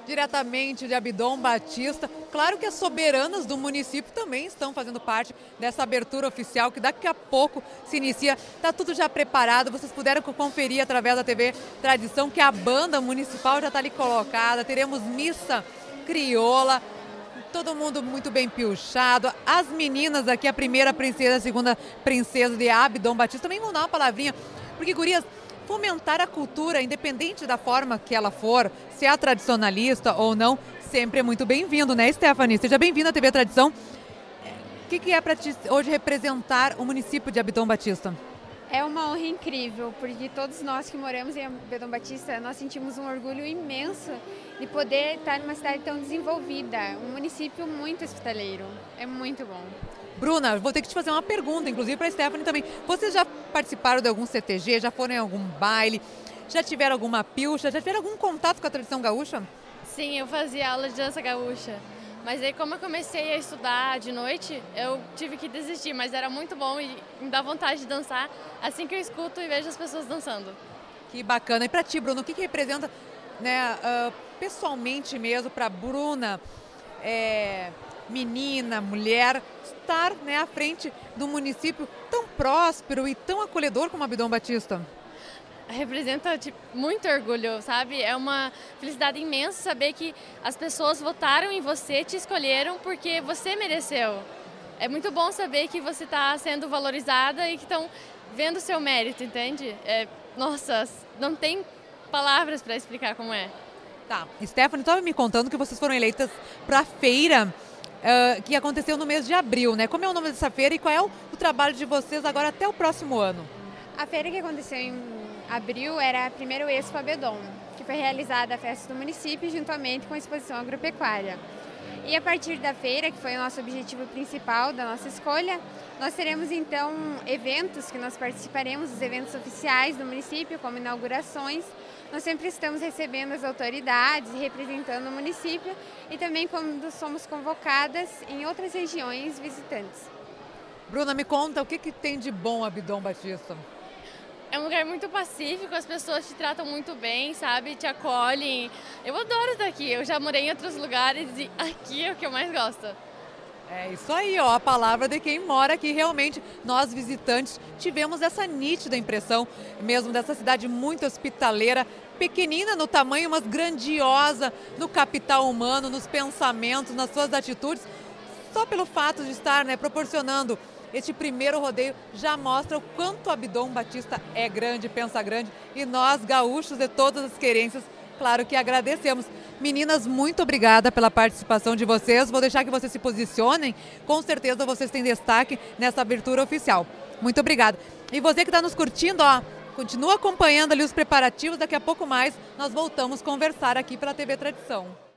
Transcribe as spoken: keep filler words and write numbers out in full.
diretamente de Abdon Batista. Claro que as soberanas do município também estão fazendo parte dessa abertura oficial, que daqui a pouco se inicia. Está tudo já preparado, vocês puderam conferir através da T V Tradição que a banda municipal já está ali colocada. Teremos missa crioula, todo mundo muito bem piochado. As meninas aqui, a primeira princesa, a segunda princesa de Abdon Batista, também vão dar uma palavrinha, porque, gurias, fomentar a cultura, independente da forma que ela for, se é tradicionalista ou não, sempre é muito bem-vindo, né, Stephanie? Seja bem-vinda à T V Tradição. O que, que é para ti hoje representar o município de Abdon Batista? É uma honra incrível, porque todos nós que moramos em Abdon Batista, nós sentimos um orgulho imenso de poder estar numa cidade tão desenvolvida, um município muito hospitaleiro. É muito bom. Bruna, vou ter que te fazer uma pergunta, inclusive para a Stephanie também. Vocês já participaram de algum C T G, já foram em algum baile, já tiveram alguma pilcha, já tiveram algum contato com a tradição gaúcha? Sim, eu fazia aula de dança gaúcha, mas aí como eu comecei a estudar de noite, eu tive que desistir, mas era muito bom e me dá vontade de dançar assim que eu escuto e vejo as pessoas dançando. Que bacana. E para ti, Bruno, o que, que representa, né, uh, pessoalmente mesmo para a Bruna, é, menina, mulher, estar, né, à frente de um município tão próspero e tão acolhedor como Abdon Batista? Representa tipo, muito orgulho, sabe? É uma felicidade imensa saber que as pessoas votaram em você, te escolheram porque você mereceu. É muito bom saber que você está sendo valorizada e que estão vendo o seu mérito, entende? É, nossa, não tem palavras para explicar como é. Tá, Stephanie estava me contando que vocês foram eleitas para a feira uh, que aconteceu no mês de abril, né? Como é o nome dessa feira e qual é o, o trabalho de vocês agora até o próximo ano? A feira que aconteceu em abril era a primeira Expo Abdon, que foi realizada a festa do município juntamente com a exposição agropecuária. E a partir da feira, que foi o nosso objetivo principal da nossa escolha, nós teremos então eventos que nós participaremos, os eventos oficiais do município, como inaugurações. Nós sempre estamos recebendo as autoridades e representando o município e também quando somos convocadas em outras regiões visitantes. Bruna, me conta, o que, que tem de bom Abdon Batista? É um lugar muito pacífico, as pessoas te tratam muito bem, sabe? Te acolhem. Eu adoro estar aqui, eu já morei em outros lugares e aqui é o que eu mais gosto. É isso aí, ó, a palavra de quem mora aqui. Realmente, nós visitantes tivemos essa nítida impressão mesmo dessa cidade muito hospitaleira, pequenina no tamanho, mas grandiosa no capital humano, nos pensamentos, nas suas atitudes. Só pelo fato de estar, né, proporcionando este primeiro rodeio já mostra o quanto Abdon Batista é grande, pensa grande, e nós, gaúchos de todas as querências, claro que agradecemos. Meninas, muito obrigada pela participação de vocês. Vou deixar que vocês se posicionem. Com certeza vocês têm destaque nessa abertura oficial. Muito obrigada. E você que está nos curtindo, ó, continua acompanhando ali os preparativos. Daqui a pouco mais nós voltamos a conversar aqui pela T V Tradição.